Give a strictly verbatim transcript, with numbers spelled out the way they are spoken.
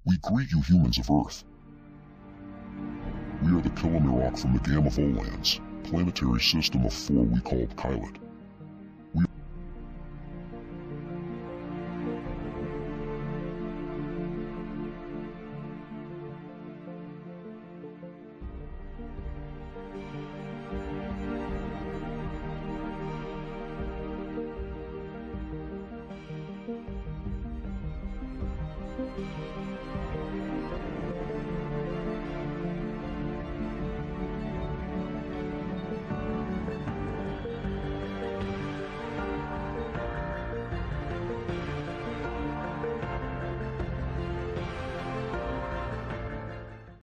We greet you humans of Earth. We are the Kilomirok from the Gamma Volans, planetary system of four we call Kylet.